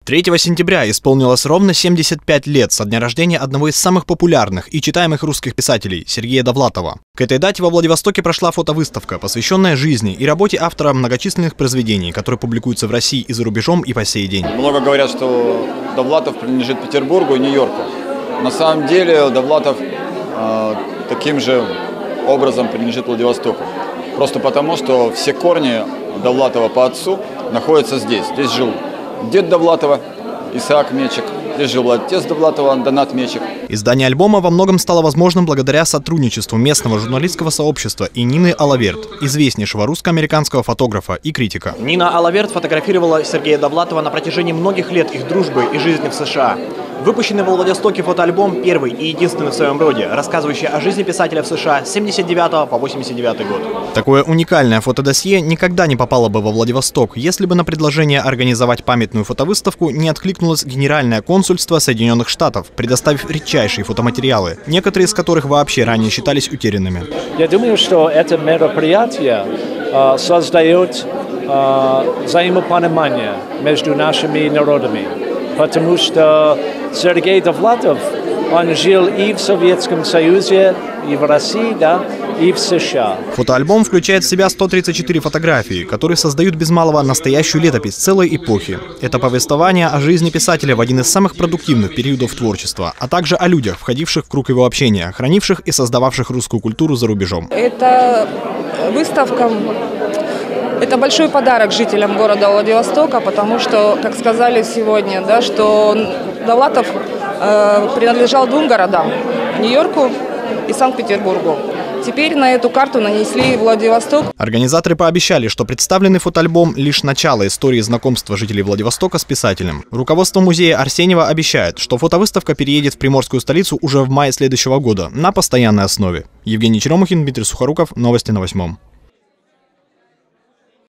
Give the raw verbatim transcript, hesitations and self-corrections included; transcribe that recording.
третьего сентября исполнилось ровно семьдесят пять лет со дня рождения одного из самых популярных и читаемых русских писателей – Сергея Довлатова. К этой дате во Владивостоке прошла фотовыставка, посвященная жизни и работе автора многочисленных произведений, которые публикуются в России и за рубежом и по сей день. Много говорят, что Довлатов принадлежит Петербургу и Нью-Йорку. На самом деле Довлатов э, таким же образом принадлежит Владивостоку. Просто потому, что все корни Довлатова по отцу находятся здесь. Здесь жил дед Довлатова, Исаак Мечик. Здесь жил отец Довлатова, Донат Мечик. Издание альбома во многом стало возможным благодаря сотрудничеству местного журналистского сообщества и Нины Алаверт, известнейшего русско-американского фотографа и критика. Нина Алаверт фотографировала Сергея Довлатова на протяжении многих лет их дружбы и жизни в США. Выпущенный в Владивостоке фотоальбом первый и единственный в своем роде, рассказывающий о жизни писателя в США с семьдесят девятого по восемьдесят девятый год. Такое уникальное фотодосье никогда не попало бы во Владивосток, если бы на предложение организовать памятную фотовыставку не откликнулось Генеральное консульство Соединенных Штатов, предоставив редчайшие фотоматериалы, некоторые из которых вообще ранее считались утерянными. Я думаю, что это мероприятие э, создает э, взаимопонимание между нашими народами, потому что Сергей Довлатов, он жил и в Советском Союзе, и в России, да, и в США. Фотоальбом включает в себя сто тридцать четыре фотографии, которые создают без малого настоящую летопись целой эпохи. Это повествование о жизни писателя в один из самых продуктивных периодов творчества, а также о людях, входивших в круг его общения, хранивших и создававших русскую культуру за рубежом. Это выставка, это большой подарок жителям города Владивостока, потому что, как сказали сегодня, да, что Довлатов э, принадлежал двум городам – Нью-Йорку и Санкт-Петербургу. Теперь на эту карту нанесли Владивосток. Организаторы пообещали, что представленный фотоальбом – лишь начало истории знакомства жителей Владивостока с писателем. Руководство музея Арсеньева обещает, что фотовыставка переедет в приморскую столицу уже в мае следующего года на постоянной основе. Евгений Черемухин, Дмитрий Сухоруков. Новости на восьмом.